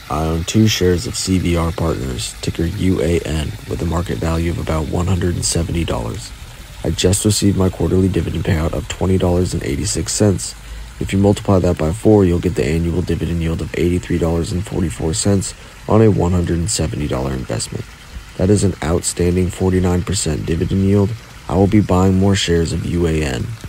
I own 2 shares of CVR Partners, ticker UAN, with a market value of about $170. I just received my quarterly dividend payout of $20.86. If you multiply that by 4, you'll get the annual dividend yield of $83.44 on a $170 investment. That is an outstanding 49% dividend yield. I will be buying more shares of UAN.